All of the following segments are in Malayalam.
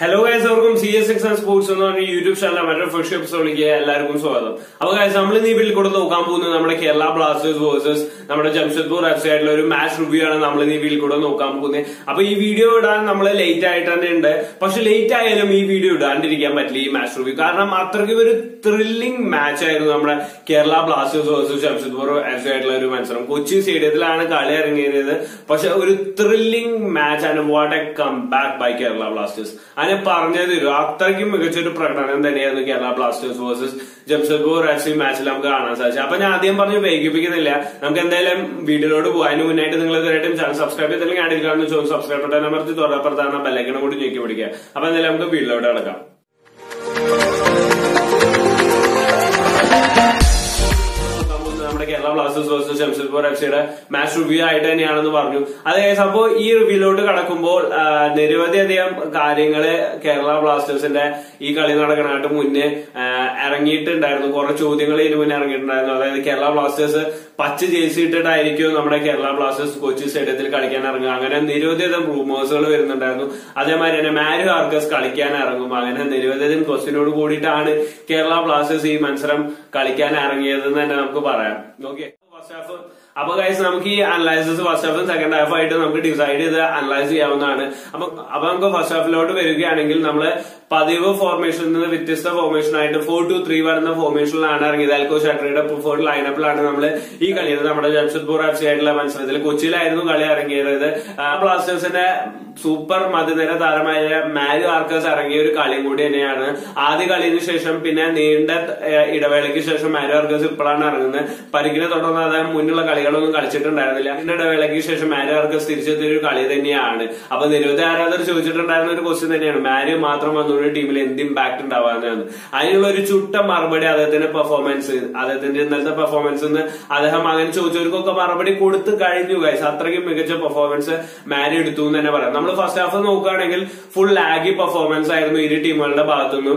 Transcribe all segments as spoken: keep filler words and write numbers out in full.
ഹലോ ഗൈസ്, അവർക്കും C S X and sports എന്ന് പറഞ്ഞ യൂട്യൂബ് ചാനൽ മറ്റൊരു ഫസ്റ്റ് എപ്പിസോഡിലേക്ക് എല്ലാവർക്കും സ്വാഗതം. അപ്പൊ ഗൈസ്, നമ്മൾ ഇന്ന് ഈ വീട്ടിൽ കൂടെ നോക്കാൻ പോകുന്നത് നമ്മുടെ കേരള ബ്ലാസ്റ്റേഴ്സ് വേഴ്സസ് നമ്മുടെ ജംഷഡ്പൂർ എഫ് സി ആയിട്ടുള്ള ഒരു മാച്ച് റിവ്യൂ ആണ് നമ്മൾ ഇന്ന് ഈ വീട്ടിൽ കൂടെ നോക്കാൻ പോകുന്നത്. അപ്പൊ ഈ വീഡിയോ ഇടാൻ നമ്മൾ ലേറ്റ് ആയിട്ട് തന്നെ ഉണ്ട്. പക്ഷെ ലേറ്റ് ആയാലും ഈ വീഡിയോ ഇടാണ്ടിരിക്കാൻ പറ്റില്ല, ഈ മാച്ച് റിവ്യൂ. കാരണം അത്രയ്ക്കും ഒരു ത്രില്ലിംഗ് മാച്ച് ആയിരുന്നു നമ്മുടെ Kerala Blasters versus Jamshedpur F C ആയിട്ടുള്ള ഒരു മത്സരം. കൊച്ചി സ്റ്റേഡിയത്തിലാണ് കളി ഇറങ്ങിയത്. പക്ഷെ ഒരു ത്രില്ലിംഗ് മാച്ച് ആണ്. What a comeback by Kerala Blasters. അതിനെ പറഞ്ഞു തരും. അത്രയ്ക്കും മികച്ചൊരു പ്രകടനം തന്നെയായിരുന്നു Kerala Blasters versus Jamshedpur F C മാച്ചിൽ നമുക്ക് കാണാൻ സാധിച്ചു. അപ്പൊ ഞാൻ ആദ്യം പറഞ്ഞു വൈകിപ്പിക്കുന്നില്ല, നമുക്ക് എന്തായാലും വീഡിയോയിലോട് പോകും. അതിന് മുന്നായിട്ട് നിങ്ങൾ ഇതുവരെയായിട്ടും ചാനൽ സബ്സ്ക്രൈബ് ചെയ്തില്ലെങ്കിൽ ആയിരിക്കാമെന്ന് ചോദിച്ചു സബ്സ്ക്രൈബ് ബട്ടൺ അമർത്തി തൊട്ടപ്പുറത്താണ് ബെല്ലൈക്കൺ കൂടി ഞെക്കി പിടിക്കുക. അപ്പൊ എന്തായാലും നമുക്ക് വീഡിയോയിലോട്ട് കിടക്കാം. Kerala Blasters versus Jamshedpur F സിയുടെ മാച്ച് റിവ്യൂ ആയിട്ട് തന്നെയാണെന്ന് പറഞ്ഞു. അതേ സംഭവം ഈ റിവ്യൂലോട്ട് കടക്കുമ്പോൾ നിരവധി അധികം കാര്യങ്ങള് കേരള ബ്ലാസ്റ്റേഴ്സിന്റെ ഈ കളി നടക്കണായിട്ട് മുന്നേ ഇറങ്ങിയിട്ടുണ്ടായിരുന്നു. കുറെ ചോദ്യങ്ങൾ ഇതിനു മുന്നേ ഇറങ്ങിയിട്ടുണ്ടായിരുന്നു. അതായത് കേരള ബ്ലാസ്റ്റേഴ്സ് പച്ച ജേഴ്സി ഇട്ടിട്ടായിരിക്കും നമ്മുടെ കേരള ബ്ലാസ്റ്റേഴ്സ് കൊച്ചി സ്റ്റേഡിയത്തിൽ കളിക്കാൻ ഇറങ്ങുക. അങ്ങനെ നിരവധി അധികം റൂമേഴ്സുകൾ വരുന്നുണ്ടായിരുന്നു. അതേമാതിരി തന്നെ മാരു ആർക്കസ് കളിക്കാൻ ഇറങ്ങും. അങ്ങനെ നിരവധി അധികം ക്വസ്റ്റ്യനോട് കൂടിയിട്ടാണ് കേരള ബ്ലാസ്റ്റേഴ്സ് ഈ മത്സരം കളിക്കാൻ ഇറങ്ങിയതെന്ന് തന്നെ നമുക്ക് പറയാം. ഓക്കെ, ഫസ്റ്റ് ഹാഫ് അപ്പൊ ഗൈസ് നമുക്ക് ഈ അനലൈസിസ് ഫസ്റ്റ് ഹാഫും സെക്കൻഡ് ഹാഫ് ആയിട്ട് നമുക്ക് ഡിസൈഡ് ചെയ്ത് അനലൈസ് ചെയ്യാവുന്നതാണ്. അപ്പൊ അപ്പൊ നമുക്ക് ഫസ്റ്റ് ഹാഫിലോട്ട് വരികയാണെങ്കിൽ നമ്മള് പതിവ് ഫോർമേഷനിൽ നിന്ന് വ്യത്യസ്ത ഫോർമേഷൻ ആയിട്ട് ഫോർ ടു ത്രീ വരുന്ന ഫോർമേഷനിലാണ് ഇറങ്ങിയത്. അൽക്കോ ഷട്രിയുടെ പ്രിഫേർഡ് ലൈനപ്പിലാണ് നമ്മൾ ഈ കളിയിൽ നമ്മുടെ ജംഷഡ്പൂർ എഫ് സി ആയിട്ടുള്ള മത്സരത്തിൽ കൊച്ചിയിലായിരുന്നു കളി ഇറങ്ങിയത്. ബ്ലാസ്റ്റേഴ്സിന്റെ സൂപ്പർ മധ്യനിര താരമായ മാരു ആർക്കസ് ഇറങ്ങിയ ഒരു കളിയും കൂടി തന്നെയാണ്. ആദ്യ കളിക്ക് ശേഷം പിന്നെ നീണ്ട ഇടവേളയ്ക്ക് ശേഷം മാരു ആർക്കസ് ഇപ്പോഴാണ് ഇറങ്ങുന്നത്. പരിക്കിനെ തുടർന്ന് അദ്ദേഹം മുന്നുള്ള കളികളൊന്നും കളിച്ചിട്ടുണ്ടായിരുന്നില്ല. നീണ്ട ഇടവേളയ്ക്ക് ശേഷം മാരു ആർക്കസ് തിരിച്ചെത്തിയ ഒരു കളി തന്നെയാണ്. അപ്പൊ നിരവധി ആരാധകർ ചോദിച്ചിട്ടുണ്ടായിരുന്ന ഒരു ക്വസ്റ്റ്യൻ തന്നെയാണ്, മാരു മാത്രം വന്നു ടീമിൽ എന്ത് ഇമ്പാക്ട് ഉണ്ടാവാന്നാണ്. അതിനുള്ള ഒരു ചുട്ട മറുപടി അദ്ദേഹത്തിന്റെ പെർഫോമൻസ്, അദ്ദേഹത്തിന്റെ ഇന്നലത്തെ പെർഫോമൻസ് അദ്ദേഹം അങ്ങനെ ചോദിച്ചവർക്കൊക്കെ മറുപടി കൊടുത്തു കഴിഞ്ഞു ഗൈസ്. അത്രയ്ക്കും മികച്ച പെർഫോമൻസ് മാരി എടുത്തു എന്ന് തന്നെ പറയാം. നമ്മൾ ഫസ്റ്റ് ഹാഫ് നോക്കുകയാണെങ്കിൽ ഫുൾ ലാഗി പെർഫോമൻസ് ആയിരുന്നു ഇരു ടീമുകളുടെ ഭാഗത്തുനിന്നും.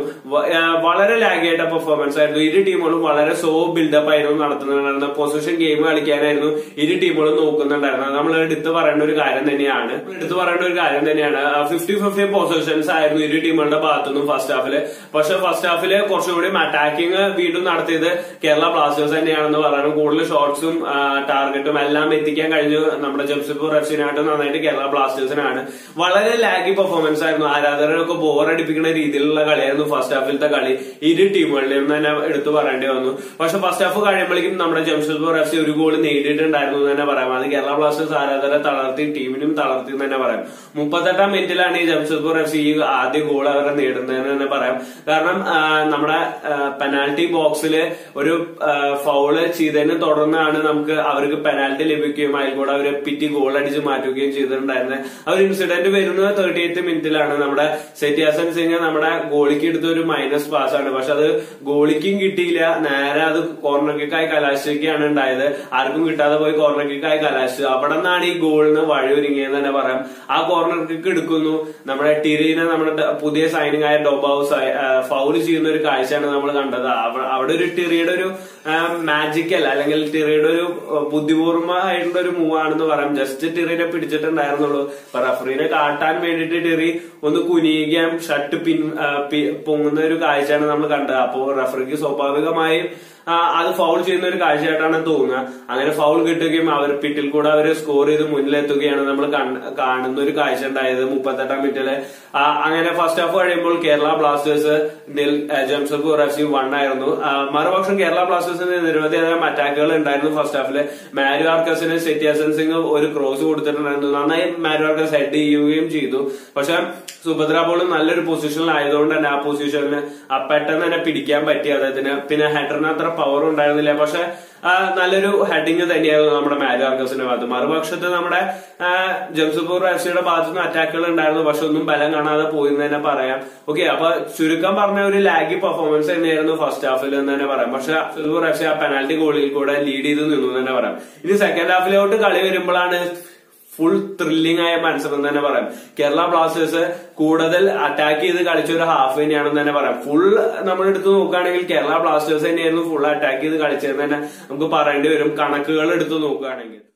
വളരെ ലാഗി ആയിട്ട് പെർഫോമൻസ് ആയിരുന്നു. ഇരു ടീമുകളും വളരെ സോ ബിൽഡപ്പ് ആയിരുന്നു നടത്തുന്നുണ്ടായിരുന്നത്. പൊസിഷൻ ഗെയിം കളിക്കാനായിരുന്നു ഇരു ടീമുകളും നോക്കുന്നുണ്ടായിരുന്നത്. നമ്മൾ എടുത്തു പറയേണ്ട ഒരു കാര്യം തന്നെയാണ് എടുത്തു പറയേണ്ട ഒരു കാര്യം തന്നെയാണ് ഫിഫ്റ്റി ഫിഫ്റ്റി പൊസിഷൻസ് ആയിരുന്നു ഇരു ടീമുകളുടെ ഭാഗത്തുനിന്നും ഫസ്റ്റ് ഹാഫില്. പക്ഷെ ഫസ്റ്റ് ഹാഫില് കുറച്ചുകൂടി അറ്റാക്കിംഗ് വീണ്ടും നടത്തിയത് കേരള ബ്ലാസ്റ്റേഴ്സ് തന്നെയാണെന്ന് പറയാനും കൂടുതൽ ഷോട്ട്സും ടാർഗറ്റും എല്ലാം എത്തിക്കാൻ കഴിഞ്ഞു നമ്മുടെ ജംഷഡ്പൂർ എഫ് സിനായിട്ടും നന്നായിട്ട് കേരള ബ്ലാസ്റ്റേഴ്സിനാണ്. വളരെ ലാഗി പെർഫോമൻസ് ആയിരുന്നു. ആരാധകരൊക്കെ ബോറടിപ്പിക്കുന്ന രീതിയിലുള്ള കളിയായിരുന്നു ഫസ്റ്റ് ഹാഫിലത്തെ കളി. ഇരു ടീമുകളിലും തന്നെ എടുത്തു പറയേണ്ടി വന്നു. പക്ഷെ ഫസ്റ്റ് ഹാഫ് കഴിയുമ്പോഴേക്കും നമ്മുടെ ജംഷഡ്പൂർ എഫ് സി ഒരു ഗോൾ നേടിയിട്ടുണ്ടായിരുന്നു എന്ന് തന്നെ പറയാം. അത് കേരള ബ്ലാസ്റ്റേഴ്സ് ആരാധകരെ തളർത്തി, ടീമിനും തളർത്തി എന്ന് തന്നെ പറയാം. മുപ്പത്തെട്ടാം മിനിറ്റിലാണ് ഈ ജംഷഡ്പൂർ എഫ് സി ഈ ആദ്യ ഗോൾ അവരെ നേടുന്നതെന്ന് തന്നെ പറയാം. കാരണം നമ്മുടെ പെനാൽറ്റി ബോക്സിൽ ഒരു ഫൗള് ചെയ്തതിനെ തുടർന്നാണ് നമുക്ക് അവർക്ക് പെനാൽറ്റി ലഭിക്കുകയും അതിൽ കൂടെ അവര് പിറ്റി ഗോൾ അടിച്ച് മാറ്റുകയും ചെയ്തിട്ടുണ്ടായിരുന്നത്. ആ ഒരു ഇൻസിഡന്റ് വരുന്നത് തേർട്ടി എയ്ത്ത് മിനിറ്റിലാണ്. നമ്മുടെ സെറ്റിയാസൻ സിംഗ് നമ്മുടെ ഗോളിക്ക് എടുത്ത ഒരു മൈനസ് പാസ് ആണ്. പക്ഷെ അത് ഗോളിക്കും കിട്ടിയില്ല. നേരെ അത് കോർണർ കിക്കായി കലാശിക്കുകയാണ് ഉണ്ടായത്. ആർക്കും കിട്ടാതെ പോയി കോർണർ കിക്കായി കലാശിച്ചു. അവിടെ നിന്നാണ് ഈ ഗോളിന് വഴി ഒരുങ്ങിയെന്ന് തന്നെ പറയാം. ആ കോർണർ കിക്ക് എടുക്കുന്നു. നമ്മുടെ ടിരീനെ നമ്മുടെ പുതിയ സൈനിങ് ആയ ഡോബൌസ് ഫൗൾ ചെയ്യുന്ന ഒരു കാഴ്ചയാണ് നമ്മൾ കണ്ടത്. അവിടെ ഒരു ടിറിയുടെ ഒരു മാജിക്കൽ അല്ലെങ്കിൽ ടിറിയുടെ ഒരു ബുദ്ധിപൂർവമായിട്ടുള്ള ഒരു മൂവ് ആണെന്ന് പറയാം. ജസ്റ്റ് ടിറിനെ പിടിച്ചിട്ടുണ്ടായിരുന്നുള്ളൂ. അപ്പൊ റഫറീനെ കാട്ടാൻ വേണ്ടിയിട്ട് ടിറി ഒന്ന് കുനിയുകയും ഷർട്ട് പിൻ പൊങ്ങുന്ന ഒരു കാഴ്ചയാണ് നമ്മൾ കണ്ടത്. അപ്പോ റഫറിക്ക് സ്വാഭാവികമായും അത് ഫൗൾ ചെയ്യുന്ന ഒരു കാഴ്ചയായിട്ടാണ് തോന്നുക. അങ്ങനെ ഫൗൾ കിട്ടുകയും അവർ പിറ്റിൽ കൂടെ അവർ സ്കോർ ചെയ്ത് മുന്നിലെത്തുകയാണ് നമ്മൾ കാണുന്ന ഒരു കാഴ്ച ഉണ്ടായത് മുപ്പത്തെട്ടാം മിനിറ്റില്. അങ്ങനെ ഫസ്റ്റ് ഹാഫ് കഴിയുമ്പോൾ Kerala Blasters Jamshedpur F C one ആയിരുന്നു. മറുപക്ഷം കേരള ബ്ലാസ്റ്റേഴ്സിന് നിരവധി അധികം അറ്റാക്കുകൾ ഉണ്ടായിരുന്നു ഫസ്റ്റ് ഹാഫില്. മാരു ആർക്കസിന് സെറ്റിയാസൻ സിംഗ് ഒരു ക്രോസ് കൊടുത്തിട്ടുണ്ടായിരുന്നു. നന്നായി മാരു ആർക്കസ് ഹെഡ് ചെയ്യുകയും ചെയ്തു. പക്ഷെ സുഭദ്ര ബോളും നല്ലൊരു പൊസിഷനിൽ ആയതുകൊണ്ട് തന്നെ ആ പൊസിഷനിൽ പെട്ടെന്ന് തന്നെ പിടിക്കാൻ പറ്റി അദ്ദേഹത്തിന്. പിന്നെ ഹെഡറിന് അത്ര പവർ ഉണ്ടായിരുന്നില്ല. പക്ഷെ നല്ലൊരു ഹെഡിങ് തന്നെയായിരുന്നു നമ്മുടെ മാരു ആർക്കസിന്റെ ഭാഗത്ത്. മറുപക്ഷത്ത് നമ്മുടെ ജംഷഡ്പൂർ എഫ് സിയുടെ ഭാഗത്തുനിന്ന് അറ്റാക്കുകൾ ഉണ്ടായിരുന്നു. പക്ഷെ ഒന്നും ബലം കാണാതെ പോയി എന്ന് തന്നെ പറയാം. ഓക്കെ, അപ്പൊ ചുരുക്കം പറഞ്ഞ ഒരു ലാഗി പെർഫോമൻസ് തന്നെയായിരുന്നു ഫസ്റ്റ് ഹാഫിൽ എന്ന് തന്നെ പറയാം. പക്ഷെ ജംഷഡ്പൂർ എഫ് സി ആ പെനാൽറ്റി ഗോളിൽ കൂടെ ലീഡ് ചെയ്ത് നിന്നു എന്ന് തന്നെ പറയാം. ഇനി സെക്കൻഡ് ഹാഫിലോട്ട് കളി വരുമ്പോഴാണ് ഫുൾ ത്രില്ലിംഗ് ആയ മത്സരം തന്നെ പറയാം. കേരള ബ്ലാസ്റ്റേഴ്സ് കൂടുതൽ അറ്റാക്ക് ചെയ്ത് കളിച്ച ഒരു ഹാഫ് തന്നെയാണെന്ന് തന്നെ പറയാം. ഫുൾ നമ്മൾ എടുത്ത് നോക്കുകയാണെങ്കിൽ കേരള ബ്ലാസ്റ്റേഴ്സ് തന്നെയായിരുന്നു ഫുൾ അറ്റാക്ക് ചെയ്ത് കളിച്ചതെന്ന് തന്നെ നമുക്ക് പറയേണ്ടി വരും, കണക്കുകൾ എടുത്ത് നോക്കുകയാണെങ്കിൽ.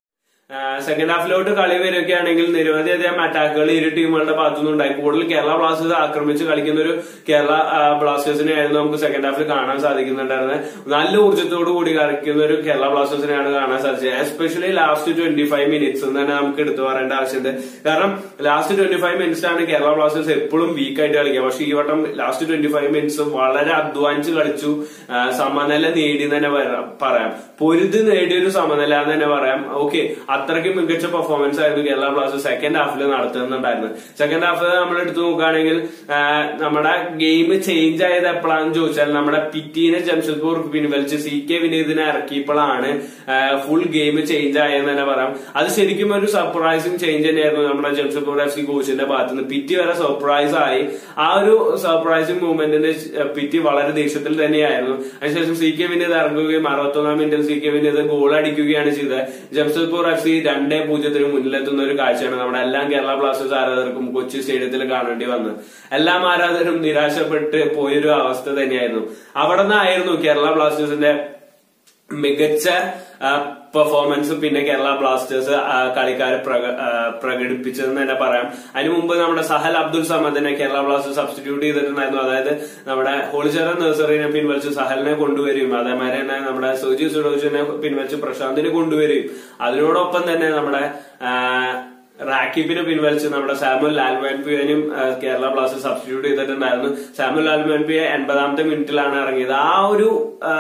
സെക്കൻഡ് ഹാഫിലോട്ട് കളി വരികയാണെങ്കിൽ നിരവധി അധികം അറ്റാക്കുകൾ ഇരു ടീമുകളുടെ ഭാഗത്തുനിന്ന് ഉണ്ടായി. കൂടുതൽ കേരള ബ്ലാസ്റ്റേഴ്സ് ആക്രമിച്ച് കളിക്കുന്ന ഒരു കേരള ബ്ലാസ്റ്റേഴ്സിനെ ആയിരുന്നു നമുക്ക് സെക്കൻഡ് ഹാഫിൽ കാണാൻ സാധിക്കുന്നുണ്ടായിരുന്നത്. നല്ല ഊർജ്ജത്തോടു കൂടി കളിക്കുന്ന ഒരു കേരള ബ്ലാസ്റ്റേഴ്സിനെയാണ് കാണാൻ സാധിച്ചത്. Especially last twenty five minutes എന്ന് തന്നെ നമുക്ക് എടുത്തു പറയേണ്ട ആവശ്യമുണ്ട്. കാരണം ലാസ്റ്റ് ട്വന്റി ഫൈവ് മിനിറ്റ്സ് ആണ് കേരള ബ്ലാസ്റ്റേഴ്സ് എപ്പോഴും വീക്ക് ആയിട്ട് കളിക്കുക. പക്ഷെ ഈ വട്ടം ലാസ്റ്റ് ട്വന്റി ഫൈവ് മിനിറ്റ്സ് വളരെ അധ്വാനിച്ച് കളിച്ചു, സമനില നേടി തന്നെ പറയാം. പൊരുത് നേടിയൊരു സമനില എന്ന് തന്നെ പറയാം. ഓക്കെ, അത്രയ്ക്ക് മികച്ച പെർഫോമൻസ് ആയിരുന്നു കേരള ബ്ലാസ്റ്റേഴ്സ് സെക്കൻഡ് ഹാഫിൽ നടത്തുന്നുണ്ടായിരുന്നത്. സെക്കൻഡ് ഹാഫ് നമ്മൾ എടുത്തു നോക്കുകയാണെങ്കിൽ നമ്മുടെ ഗെയിം ചേഞ്ച് ആയത് എപ്പോഴാണെന്ന് ചോദിച്ചാൽ നമ്മുടെ പിറ്റീനെ ജംഷഡ്പൂർ പിൻവലിച്ച് സി കെ വിനീതിനെ ഇറക്കിയപ്പോഴാണ് ഫുൾ ഗെയിം ചേഞ്ച് ആയെന്ന് തന്നെ പറയാം. അത് ശരിക്കും ഒരു സർപ്രൈസിങ് ചേഞ്ച് തന്നെയായിരുന്നു നമ്മുടെ ജംഷഡ്പൂർ എഫ് സി കോച്ചിന്റെ ഭാഗത്ത് നിന്ന്. പിറ്റി വരെ സർപ്രൈസ് ആയി. ആ ഒരു സർപ്രൈസിംഗ് മൂവ്മെന്റിന്റെ പിറ്റി വളരെ ദേഷ്യത്തിൽ തന്നെയായിരുന്നു. അതിനുശേഷം സി കെ വിനീത് ഇറങ്ങുകയും അറുപത്തൊന്നാം മിനിറ്റിൽ സി കെ വിനീത് ഗോൾ അടിക്കുകയാണ് ചെയ്തത്. ജംഷഡ്പൂർ എഫ് സി രണ്ടേ പൂജ്യത്തിന് മുന്നിലെത്തുന്ന ഒരു കാഴ്ചയാണ് നമ്മുടെ എല്ലാ കേരള ബ്ലാസ്റ്റേഴ്സ് ആരാധകർക്കും കൊച്ചി സ്റ്റേഡിയത്തിൽ കാണേണ്ടി വന്നത്. എല്ലാം ആരാധകരും നിരാശപ്പെട്ട് പോയൊരു അവസ്ഥ തന്നെയായിരുന്നു. അവിടെ നിന്നായിരുന്നു കേരള ബ്ലാസ്റ്റേഴ്സിന്റെ മികച്ച പെർഫോമൻസ് പിന്നെ കേരള ബ്ലാസ്റ്റേഴ്സ് കളിക്കാരെ പ്രകടിപ്പിച്ചതെന്ന് തന്നെ പറയാം. അതിനു മുമ്പ് നമ്മുടെ സഹൽ അബ്ദുൾ സമദിനെ കേരള ബ്ലാസ്റ്റേഴ്സ് സബ്സ്റ്റിറ്റ്യൂട്ട് ചെയ്തിട്ടുണ്ടായിരുന്നു. അതായത് നമ്മുടെ ഹോളിച്ചേര നഴ്സറിനെ പിൻവലിച്ച് സഹലിനെ കൊണ്ടുവരികയും അതേമാതിരി തന്നെ നമ്മുടെ സോജി സുഡോജിനെ പിൻവലിച്ച് പ്രശാന്തിനെ കൊണ്ടുവരികയും അതിനോടൊപ്പം തന്നെ നമ്മുടെ റാക്കിബിനെ പിൻവലിച്ച് നമ്മുടെ സാമുൽ ലാൽമാൻപിയനും കേരള ബ്ലാസ്റ്റേഴ്സ് സബ്സ്റ്റിറ്റ്യൂട്ട് ചെയ്തിട്ടുണ്ടായിരുന്നു. സാമുൽ ലാൽമാൻപിയ എൺപതാമത്തെ മിനിറ്റിലാണ് ഇറങ്ങിയത്. ആ ഒരു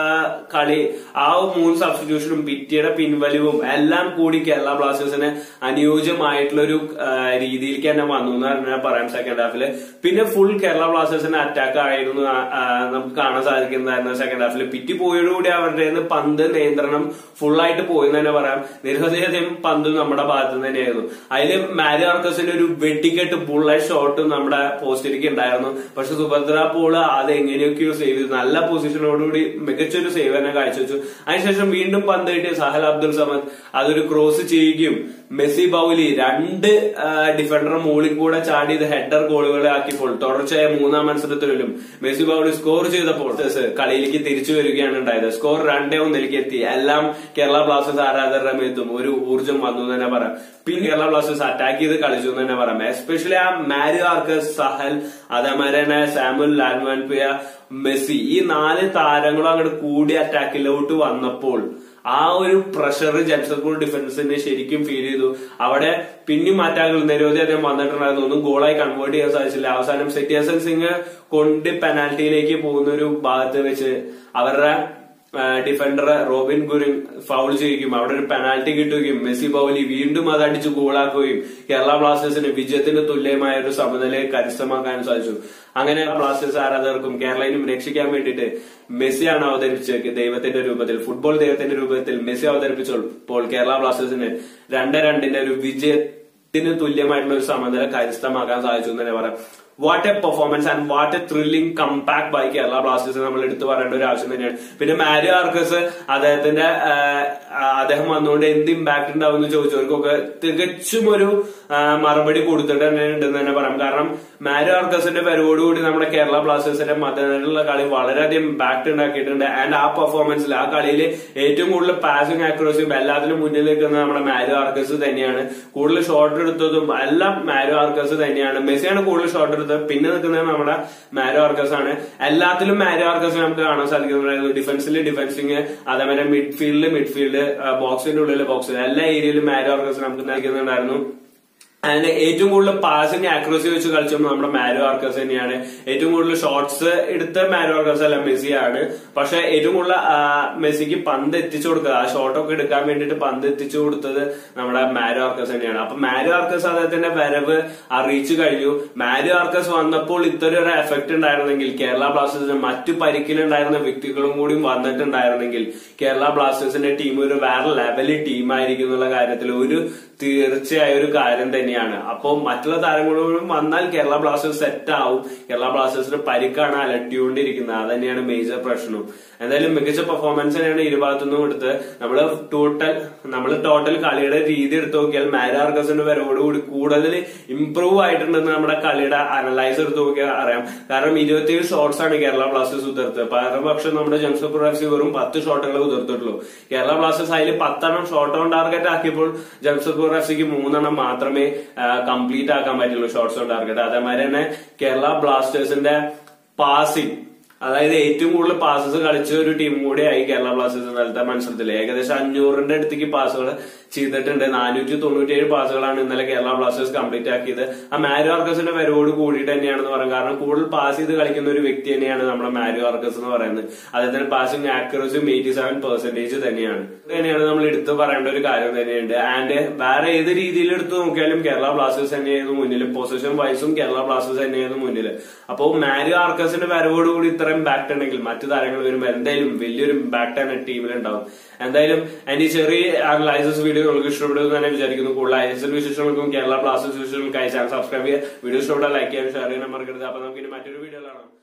കളി, ആ മൂന്ന് സബ്സ്റ്റിറ്റ്യൂഷനും പിറ്റിയുടെ പിൻവലിവും എല്ലാം കൂടി കേരള ബ്ലാസ്റ്റേഴ്സിന് അനുയോജ്യമായിട്ടുള്ള ഒരു രീതിയിലേക്ക് തന്നെ വന്നു എന്ന് പറഞ്ഞാൽ പറയാം സെക്കൻഡ് ഹാഫില്. പിന്നെ ഫുൾ കേരള ബ്ലാസ്റ്റേഴ്സിന്റെ അറ്റാക്ക് ആയിരുന്നു നമുക്ക് കാണാൻ സാധിക്കുന്നതായിരുന്നു സെക്കൻഡ് ഹാഫിൽ. പിറ്റി പോയതോടുകൂടി അവരുടെ പന്ത് നിയന്ത്രണം ഫുള്ളായിട്ട് പോയെന്ന് തന്നെ പറയാം. നിരവധിയധികം പന്ത് നമ്മുടെ ഭാഗത്ത് തന്നെയായിരുന്നു. അതിൽ മാരി ആർക്കസിന്റെ ഒരു വെട്ടിക്കെട്ട് ബുള്ളറ്റ് ഷോട്ട് നമ്മുടെ പോസ്റ്റിലേക്ക് ഉണ്ടായിരുന്നു. പക്ഷെ സുഭദ്ര പോള് അത് എങ്ങനെയൊക്കെയോ സേവ് ചെയ്തു. നല്ല പൊസിഷനോടുകൂടി മികച്ചൊരു സേവ് തന്നെ കാഴ്ചവെച്ചു. അതിനുശേഷം വീണ്ടും പന്ത് കിട്ടിയ സഹൽ അബ്ദുൾ സമദ് അതൊരു ക്രോസ് ചെയ്യുകയും മെസ്സി ബൌലി രണ്ട് ഡിഫൻഡറുടെ മുകളിൽ കൂടെ ചാടി ഇത് ഹെഡർ ഗോളുകളെ ആക്കിയപ്പോൾ തുടർച്ചയായ മൂന്നാം മത്സരത്തിലും മെസ്സി ബൌലി സ്കോർ ചെയ്തപ്പോൾ കളിയിലേക്ക് തിരിച്ചു വരികയാണ് ഉണ്ടായത്. സ്കോർ രണ്ടേ ഒന്നിലേക്ക് എത്തി. എല്ലാം കേരള ബ്ലാസ്റ്റേഴ്സ് ആരാധകരുടെ മേത്തും ഒരു ഊർജ്ജം വന്നു എന്ന് തന്നെ പറയാം. പിന്നെ കേരള ബ്ലാസ്റ്റേഴ്സ് അറ്റാക്ക് ചെയ്ത് കളിച്ചു എന്ന് തന്നെ പറയാം. എസ്പെഷ്യലി ആ മാരി ആർക്കസ്, സഹൽ, അതേമാതിരി തന്നെ സാമുൽ ലാൽമാൻപിയ, മെസ്സി, ഈ നാല് താരങ്ങളും അങ്ങോട്ട് കൂടി അറ്റാക്കിലോട്ട് വന്നപ്പോൾ ആ ഒരു പ്രഷർ ജംഷഡ്പൂർ ഡിഫൻസിന് ശരിക്കും ഫീൽ ചെയ്തു. അവിടെ പിന്നെയും അറ്റാക്കുകൾ നിരവധി അധികം വന്നിട്ടുണ്ടായിരുന്നു. ഒന്നും ഗോളായി കൺവേർട്ട് ചെയ്യാൻ സാധിച്ചില്ല. അവസാനം സെറ്റിയാസൻ സിംഗ് കൊണ്ട് പെനാൽറ്റിയിലേക്ക് പോകുന്ന ഒരു ഭാഗത്ത് വെച്ച് അവരുടെ ഡിഫൻഡർ റോബിൻ ഗുരിങ് ഫൗൾ ചെയ്യുകയും അവിടെ ഒരു പെനാൽറ്റി കിട്ടുകയും മെസ്സി ബൌലി വീണ്ടും അത് അടിച്ച് ഗോളാക്കുകയും കേരള ബ്ലാസ്റ്റേഴ്സിന് വിജയത്തിന് തുല്യമായ ഒരു സമനിലയെ കരസ്ഥമാക്കാൻ സാധിച്ചു. അങ്ങനെ ബ്ലാസ്റ്റേഴ്സ് ആരാധകർക്കും കേരളയിലും രക്ഷിക്കാൻ വേണ്ടിയിട്ട് മെസ്സിയാണ് അവതരിപ്പിച്ചത്. ദൈവത്തിന്റെ രൂപത്തിൽ, ഫുട്ബോൾ ദൈവത്തിന്റെ രൂപത്തിൽ മെസ്സി അവതരിപ്പിച്ചപ്പോൾ കേരള ബ്ലാസ്റ്റേഴ്സിന് രണ്ട് രണ്ടിന്റെ ഒരു വിജയത്തിന് തുല്യമായിട്ടുള്ള ഒരു സമനില കരസ്ഥമാക്കാൻ സാധിച്ചു എന്ന് തന്നെ പറയാം. What a performance and what a thrilling comeback by Kerala Blasters നമ്മൾ എടുത്തു പറയേണ്ട ഒരു ആവശ്യം തന്നെയാണ്. പിന്നെ മാരി ആർക്കസ് അദ്ദേഹത്തിന്റെ അദ്ദേഹം വന്നുകൊണ്ട് എന്ത് ഇമ്പാക്ട് ഉണ്ടാവും എന്ന് ചോദിച്ചവർക്കൊക്കെ തികച്ചും ഒരു മറുപടി കൊടുത്തിട്ട് തന്നെ ഉണ്ടെന്ന് തന്നെ പറയാം. കാരണം മാരി ആർക്കസിന്റെ വരവോടുകൂടി നമ്മുടെ കേരള ബ്ലാസ്റ്റേഴ്സിന്റെ മതത്തിലുള്ള കളി വളരെയധികം ഇമ്പാക്ട് ഉണ്ടാക്കിയിട്ടുണ്ട്. ആൻഡ് ആ പെർഫോമൻസിൽ ആ കളിയിൽ ഏറ്റവും കൂടുതൽ പാസിംഗ് ആക്യുറസിയും എല്ലാത്തിലും മുന്നിൽ നിൽക്കുന്നത് നമ്മുടെ മാരി ആർക്കസ് തന്നെയാണ്. കൂടുതൽ ഷോട്ട് എടുത്തതും എല്ലാം മാരി ആർക്കസ് തന്നെയാണ്. മെസ്സിയാണ് കൂടുതൽ ഷോട്ട് എടുത്തത്. പിന്നെ നിൽക്കുന്നത് നമ്മുടെ മാരി ആർക്കസ് ആണ്. എല്ലാത്തിലും മാരി ആർക്കസ് നമുക്ക് കാണാൻ സാധിക്കുന്നുണ്ടായിരുന്നു. ഡിഫൻസിൽ ഡിഫൻസിങ്, അതേപോലെ മിഡ്ഫീൽഡ് മിഡ്ഫീൽഡ് ബോക്സിന്റെ ഉള്ളിൽ ബോക്സ്, എല്ലാ ഏരിയയിലും മാരി ആർക്കസ് നമുക്ക് നൽകുന്നുണ്ടായിരുന്നു. അതിന്റെ ഏറ്റവും കൂടുതൽ പാസിംഗ് ആക്യുറസി വെച്ച് കളിച്ചപ്പോൾ നമ്മുടെ മാരി ആർക്കസ് തന്നെയാണ്. ഏറ്റവും കൂടുതൽ ഷോട്ട്സ് എടുത്ത മാരി ആർക്കസ് അല്ല, മെസ്സിയാണ്. പക്ഷെ ഏറ്റവും കൂടുതൽ മെസ്സിക്ക് പന്ത് എത്തിച്ചു കൊടുക്കുക, ആ ഷോട്ടൊക്കെ എടുക്കാൻ വേണ്ടിയിട്ട് പന്ത് എത്തിച്ചു കൊടുത്തത് നമ്മുടെ മാരി ആർക്കസ് തന്നെയാണ്. അപ്പൊ മാരി ആർക്കസ് അദ്ദേഹത്തിന്റെ വരവ് അറിയിച്ചു കഴിഞ്ഞു. മാരി ആർക്കസ് വന്നപ്പോൾ ഇത്തരം ഒരു എഫക്ട് ഉണ്ടായിരുന്നെങ്കിൽ കേരള ബ്ലാസ്റ്റേഴ്സിന് മറ്റു പരിക്കിലുണ്ടായിരുന്ന വ്യക്തികളും കൂടി വന്നിട്ടുണ്ടായിരുന്നെങ്കിൽ കേരള ബ്ലാസ്റ്റേഴ്സിന്റെ ടീം ഒരു വേറെ ലെവലിൽ ടീമായിരിക്കും എന്നുള്ള കാര്യത്തിൽ ഒരു തീർച്ചയായ ഒരു കാര്യം തന്നെയാണ്. അപ്പോൾ മറ്റുള്ള താരങ്ങളും വന്നാൽ കേരള ബ്ലാസ്റ്റേഴ്സ് സെറ്റ് ആവും. കേരള ബ്ലാസ്റ്റേഴ്സിന്റെ പരിക്കാണ് അലട്ടിക്കൊണ്ടിരിക്കുന്നത്. അത് തന്നെയാണ് മേജർ പ്രശ്നം. എന്തായാലും മികച്ച പെർഫോമൻസ് തന്നെയാണ് ഇരുഭാഗത്തുനിന്നും എടുത്ത്. നമ്മള് ടോട്ടൽ നമ്മള് ടോട്ടൽ കളിയുടെ രീതി എടുത്ത് നോക്കിയാൽ മാരി ആർക്കസിന്റെ വരവോടുകൂടി കൂടുതൽ ഇംപ്രൂവ് ആയിട്ടുണ്ടെന്ന് നമ്മുടെ കളിയുടെ അനലൈസ് എടുത്ത് നോക്കിയാൽ അറിയാം. കാരണം ഇരുപത്തിയേഴ് ഷോട്ട്സ് ആണ് കേരള ബ്ലാസ്റ്റേഴ്സ് ഉതിർത്തത്. പകരപക്ഷം നമ്മുടെ ജംഷഡ്പൂർ എഫ് സി വെറും പത്ത് ഷോട്ടുകൾ ഉതിർത്തിട്ടുള്ളൂ. കേരള ബ്ലാസ്റ്റേഴ്സ് അതിൽ പത്തെണ്ണം ഷോട്ട് ഓൺ ടാർഗറ്റ് ആക്കിയപ്പോൾ ജംഷഡ്പൂർ എഫ് സിക്ക് മൂന്നെണ്ണം മാത്രമേ കംപ്ലീറ്റ് ആക്കാൻ പറ്റുള്ളൂ ഷോട്ട്സ് ഓൺ ടാർഗറ്റ്. അതേമാതിരി തന്നെ കേരള ബ്ലാസ്റ്റേഴ്സിന്റെ പാസിംഗ്, അതായത് ഏറ്റവും കൂടുതൽ പാസസ് കളിച്ച ഒരു ടീം കൂടിയായി കേരള ബ്ലാസ്റ്റേഴ്സ് ഇന്നലത്തെ മത്സരത്തിൽ. ഏകദേശം അഞ്ഞൂറിന്റെ അടുത്തേക്ക് പാസുകൾ ചെയ്തിട്ടുണ്ട്. നാനൂറ്റി തൊണ്ണൂറ്റി ഏഴ് പാസുകളാണ് ഇന്നലെ കേരള ബ്ലാസ്റ്റേഴ്സ് കംപ്ലീറ്റ് ആക്കിയത്. ആ മാരി ആർക്കസിന്റെ വരവോട് കൂടിയിട്ട് തന്നെയാണെന്ന് പറയാം. കാരണം കൂടുതൽ പാസ് ചെയ്ത് കളിക്കുന്ന ഒരു വ്യക്തി തന്നെയാണ് നമ്മുടെ മാരി ആർക്കസ് എന്ന് പറയുന്നത്. അദ്ദേഹത്തിന് പാസിംഗ് ആക്യുറസിയും എയ്റ്റി സെവൻ പെർസെന്റേജ് തന്നെയാണ്. തന്നെയാണ് നമ്മൾ എടുത്തു പറയേണ്ട ഒരു കാര്യം തന്നെയുണ്ട്. ആൻഡ് വേറെ ഏത് രീതിയിൽ എടുത്തു നോക്കിയാലും കേരള ബ്ലാസ്റ്റേഴ്സ് തന്നെയായിരുന്നു മുന്നിൽ. പൊസിഷൻ വൈസും കേരള ബ്ലാസ്റ്റേഴ്സ് തന്നെയായിരുന്നു മുന്നിൽ. അപ്പോൾ മാരി ആർക്കസിന്റെ വരവോട് കൂടി ഇത്ര ഇമ്പാക്ട് ഉണ്ടെങ്കിൽ മറ്റു താരങ്ങൾ വരുമ്പോൾ എന്തായാലും വലിയൊരു ഇമ്പാക്ട് തന്നെ ടീമിലുണ്ടാവും. എന്തായാലും എന്റെ ഈ ചെറിയ അനലൈസിസ് വീഡിയോ നിങ്ങൾക്ക് ഇഷ്ടപ്പെടുമെന്ന് തന്നെ വിചാരിക്കുന്നു. കൂടുതൽ ഐ എസ് എൽ വിശേഷങ്ങൾക്കും കേരള ബ്ലാസ്റ്റേഴ്സ് വിശേഷങ്ങൾക്കായി ചാനൽ സബ്സ്ക്രൈബ് ചെയ്യുക. വീഡിയോ ഇഷ്ടപ്പെട്ടാൽ ലൈക്ക് ചെയ്യാൻ ഷെയർ ചെയ്യാൻ മറക്കരുത്. അപ്പൊ നമുക്ക് ഇനി മറ്റൊരു വീഡിയോ കാണാം.